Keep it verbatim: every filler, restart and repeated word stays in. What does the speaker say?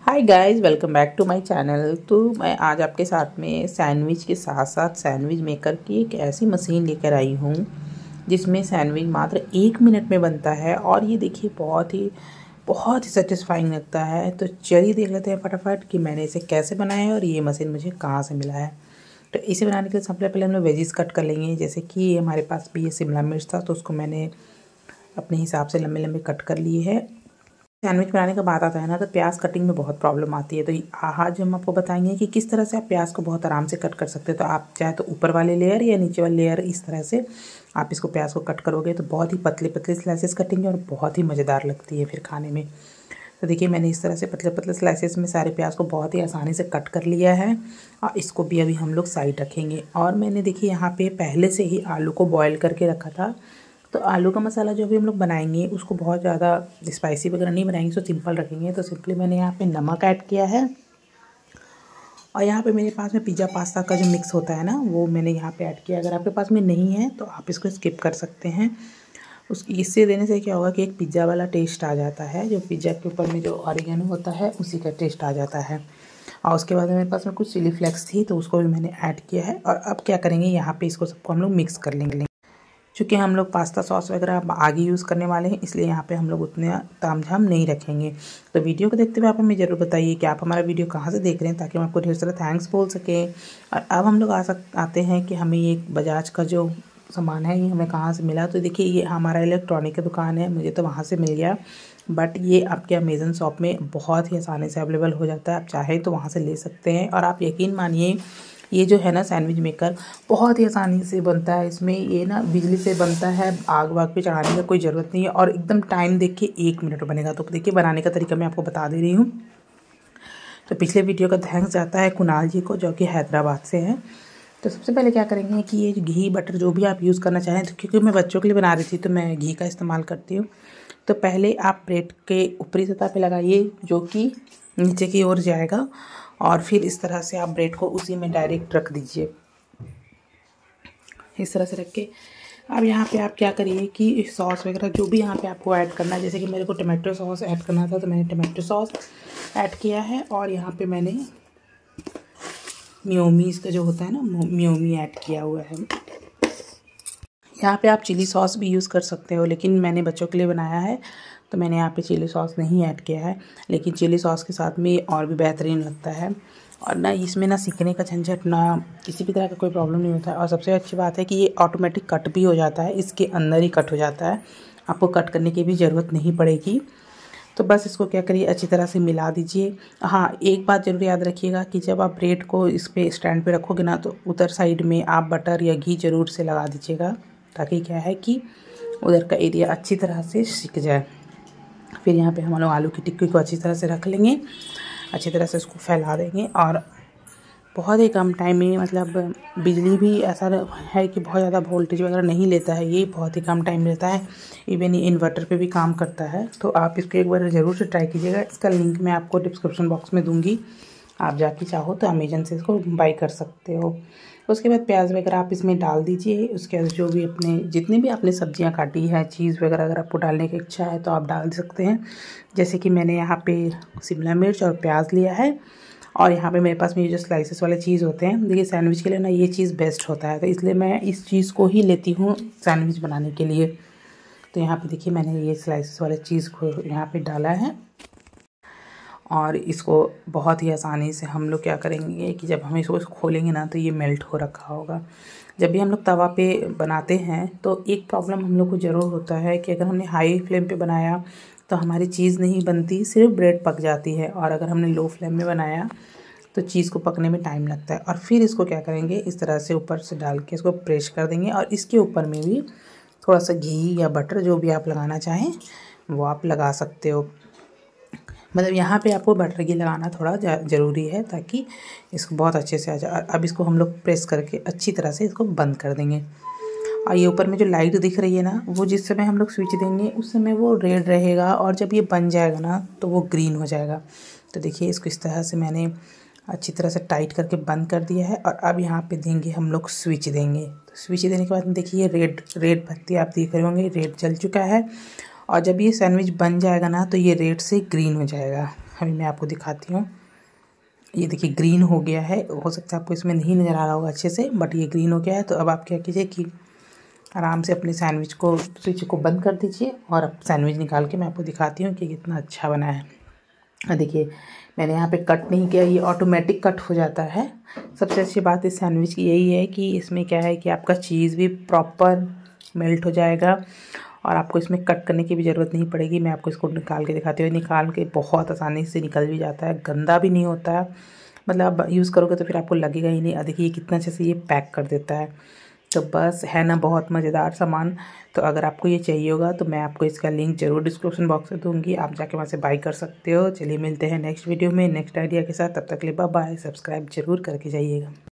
Hi guys, welcome back to my channel. तो मैं आज आपके साथ में सैंडविच के साथ साथ सैंडविच मेकर की एक ऐसी मशीन लेकर आई हूँ जिसमें सैंडविच मात्र एक मिनट में बनता है। और ये देखिए बहुत ही बहुत ही सेटिस्फाइंग लगता है। तो चलिए देख लेते हैं फटाफट कि मैंने इसे कैसे बनाया है और ये मशीन मुझे कहाँ से मिला है। तो इसे बनाने के लिए सबसे पहले हम लोग वेजिस कट कर लेंगे। जैसे कि हमारे पास भी ये शिमला मिर्च था तो उसको मैंने अपने हिसाब से लंबे लंबे कट कर लिए है। सैंडविच बनाने का बात आता है ना तो प्याज कटिंग में बहुत प्रॉब्लम आती है। तो आज हम आपको बताएंगे कि किस तरह से आप प्याज को बहुत आराम से कट कर सकते हैं। तो आप चाहे तो ऊपर वाले लेयर या नीचे वाले लेयर इस तरह से आप इसको प्याज को कट करोगे तो बहुत ही पतले पतले स्लाइसेस कटेंगे और बहुत ही मज़ेदार लगती है फिर खाने में। तो देखिए मैंने इस तरह से पतले पतले स्लाइसेस में सारे प्याज को बहुत ही आसानी से कट कर लिया है और इसको भी अभी हम लोग साइड रखेंगे। और मैंने देखिए यहाँ पे पहले से ही आलू को बॉयल करके रखा था। तो आलू का मसाला जो भी हम लोग बनाएंगे उसको बहुत ज़्यादा स्पाइसी वगैरह नहीं बनाएंगे, तो सिंपल रखेंगे। तो सिंपली मैंने यहाँ पे नमक ऐड किया है और यहाँ पे मेरे पास में पिज़्ज़ा पास्ता का जो मिक्स होता है ना वो मैंने यहाँ पे ऐड किया। अगर आपके पास में नहीं है तो आप इसको स्किप कर सकते हैं। उस इससे देने से क्या होगा कि एक पिज़्ज़ा वाला टेस्ट आ जाता है, जो पिज़्ज़ा के ऊपर में जो ऑरिगेनो होता है उसी का टेस्ट आ जाता है। और उसके बाद मेरे पास में कुछ चिली फ्लेक्स थी तो उसको भी मैंने ऐड किया है। और अब क्या करेंगे, यहाँ पे इसको सबको हम लोग मिक्स कर लेंगे। चूँकि हम लोग पास्ता सॉस वगैरह आगे यूज़ करने वाले हैं इसलिए यहाँ पे हम लोग उतने तामझाम नहीं रखेंगे। तो वीडियो को देखते हुए आप हमें ज़रूर बताइए कि आप हमारा वीडियो कहाँ से देख रहे हैं ताकि हम आपको ढेर सारा थैंक्स बोल सकें। और अब हम लोग आ सक आते हैं कि हमें ये बजाज का जो सामान है ये हमें कहाँ से मिला। तो देखिए ये हमारा इलेक्ट्रॉनिक की दुकान है, मुझे तो वहाँ से मिल गया, बट ये आपके अमेज़न शॉप में बहुत ही आसानी से अवेलेबल हो जाता है। आप चाहें तो वहाँ से ले सकते हैं। और आप यकीन मानिए ये जो है ना सैंडविच मेकर बहुत ही आसानी से बनता है। इसमें ये ना बिजली से बनता है, आग वाग पे चढ़ाने का कोई ज़रूरत नहीं है और एकदम टाइम देख के एक मिनट बनेगा। तो देखिए बनाने का तरीका मैं आपको बता दे रही हूँ। तो पिछले वीडियो का थैंक्स जाता है कुणाल जी को जो कि हैदराबाद से हैं। तो सबसे पहले क्या करेंगे कि ये घी बटर जो भी आप यूज़ करना चाहें, तो क्योंकि मैं बच्चों के लिए बना रही थी तो मैं घी का इस्तेमाल करती हूँ। तो पहले आप ब्रेड के ऊपरी सतह पे लगाइए जो कि नीचे की ओर जाएगा और फिर इस तरह से आप ब्रेड को उसी में डायरेक्ट रख दीजिए। इस तरह से रख के अब यहाँ पे आप क्या करिए कि सॉस वगैरह जो भी यहाँ पे आपको ऐड करना है, जैसे कि मेरे को टमाटो सॉस ऐड करना था तो मैंने टमाटो सॉस ऐड किया है। और यहाँ पे मैंने मियोमीज का जो होता है ना मियोमी ऐड किया हुआ है। यहाँ पे आप चिली सॉस भी यूज़ कर सकते हो, लेकिन मैंने बच्चों के लिए बनाया है तो मैंने यहाँ पे चिली सॉस नहीं ऐड किया है। लेकिन चिली सॉस के साथ में और भी बेहतरीन लगता है और ना इसमें ना सीखने का झंझट, ना किसी भी तरह का कोई प्रॉब्लम नहीं होता है। और सबसे अच्छी बात है कि ये ऑटोमेटिक कट भी हो जाता है, इसके अंदर ही कट हो जाता है, आपको कट करने की भी ज़रूरत नहीं पड़ेगी। तो बस इसको क्या करिए अच्छी तरह से मिला दीजिए। हाँ, एक बात ज़रूर याद रखिएगा कि जब आप ब्रेड को इस पे स्टैंड पे रखोगे ना तो उधर साइड में आप बटर या घी ज़रूर से लगा दीजिएगा ताकि क्या है कि उधर का एरिया अच्छी तरह से सिक जाए। फिर यहाँ पे हम लोग आलू की टिक्की को अच्छी तरह से रख लेंगे, अच्छी तरह से उसको फैला देंगे और बहुत ही कम टाइम में, मतलब बिजली भी ऐसा है कि बहुत ज़्यादा वोल्टेज वगैरह नहीं लेता है, ये बहुत ही कम टाइम लेता है। इवन ये इन्वर्टर पे भी काम करता है। तो आप इसको एक बार ज़रूर से ट्राई कीजिएगा। इसका लिंक मैं आपको डिस्क्रिप्शन बॉक्स में दूँगी, आप जाके चाहो तो अमेजन से इसको बाई कर सकते हो। उसके बाद प्याज वगैरह आप इसमें डाल दीजिए। उसके बाद जो भी अपने जितनी भी आपने सब्जियां काटी है, चीज़ वगैरह अगर आपको डालने की इच्छा है तो आप डाल सकते हैं। जैसे कि मैंने यहाँ पे शिमला मिर्च और प्याज लिया है और यहाँ पे मेरे पास में ये जो स्लाइसेस वाले चीज़ होते हैं, देखिए सैंडविच के लिए ना ये चीज़ बेस्ट होता है, तो इसलिए मैं इस चीज़ को ही लेती हूँ सैंडविच बनाने के लिए। तो यहाँ पे देखिए मैंने ये स्लाइसेस वाले चीज़ को यहाँ पे डाला है और इसको बहुत ही आसानी से हम लोग क्या करेंगे कि जब हम इसको खोलेंगे ना तो ये मेल्ट हो रखा होगा। जब भी हम लोग तवा पे बनाते हैं तो एक प्रॉब्लम हम लोग को ज़रूर होता है कि अगर हमने हाई फ्लेम पे बनाया तो हमारी चीज़ नहीं बनती, सिर्फ ब्रेड पक जाती है। और अगर हमने लो फ्लेम में बनाया तो चीज़ को पकने में टाइम लगता है। और फिर इसको क्या करेंगे, इस तरह से ऊपर से डाल के इसको प्रेस कर देंगे और इसके ऊपर में भी थोड़ा सा घी या बटर जो भी आप लगाना चाहें वो आप लगा सकते हो। मतलब यहाँ पे आपको बटर घी लगाना थोड़ा ज़रूरी है ताकि इसको बहुत अच्छे से आ जाए। अब इसको हम लोग प्रेस करके अच्छी तरह से इसको बंद कर देंगे। और ये ऊपर में जो लाइट दिख रही है ना, वो जिस समय हम लोग स्विच देंगे उस समय वो रेड रहेगा और जब ये बन जाएगा ना तो वो ग्रीन हो जाएगा। तो देखिए इसको इस तरह से मैंने अच्छी तरह से टाइट करके बंद कर दिया है। और अब यहाँ पे देंगे हम लोग स्विच देंगे। तो स्विच देने के बाद में देखिए रेड रेड बत्ती आप देख रहे होंगे, रेड जल चुका है। और जब ये सैंडविच बन जाएगा ना तो ये रेड से ग्रीन हो जाएगा। अभी मैं आपको दिखाती हूँ। ये देखिए ग्रीन हो गया है, हो सकता है आपको इसमें नहीं नज़र आ रहा होगा अच्छे से, बट ये ग्रीन हो गया है। तो अब आप क्या कीजिए कि आराम से अपने सैंडविच को स्विच को बंद कर दीजिए और अब सैंडविच निकाल के मैं आपको दिखाती हूँ कि कितना अच्छा बना है। देखिए मैंने यहाँ पे कट नहीं किया, ये ऑटोमेटिक कट हो जाता है। सबसे अच्छी बात इस सैंडविच की यही है कि इसमें क्या है कि आपका चीज़ भी प्रॉपर मेल्ट हो जाएगा और आपको इसमें कट करने की भी ज़रूरत नहीं पड़ेगी। मैं आपको इसको निकाल के दिखाती हूँ। निकाल के बहुत आसानी से निकल भी जाता है, गंदा भी नहीं होता है। मतलब आप यूज़ करोगे तो फिर आपको लगेगा ही नहीं। देखिए कितना अच्छे से ये पैक कर देता है। तो बस है ना बहुत मज़ेदार सामान। तो अगर आपको ये चाहिए होगा तो मैं आपको इसका लिंक ज़रूर डिस्क्रिप्शन बॉक्स में दूँगी, आप जाके वहाँ से बाई कर सकते हो। चलिए मिलते हैं नेक्स्ट वीडियो में नेक्स्ट आइडिया के साथ। तब तक के लिए बाय बाय। सब्सक्राइब जरूर करके जाइएगा।